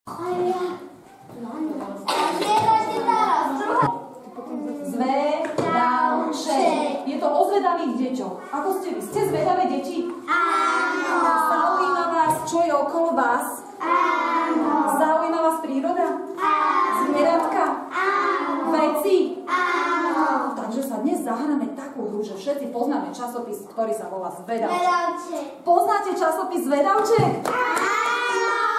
Zvedavček. Je to o zvedavých deťoch. Ako ste vy? Ste zvedavé deti? Áno. Zaujíma vás, čo je okolo vás? Áno. Zaujíma vás príroda? Áno. Zvieratka? Áno. Veci? Áno. Takže sa dnes zahráme takú hru, že všetci poznáme časopis, ktorý sa volá Zvedavček. Zvedavček. Poznáte časopis Zvedavček? Áno.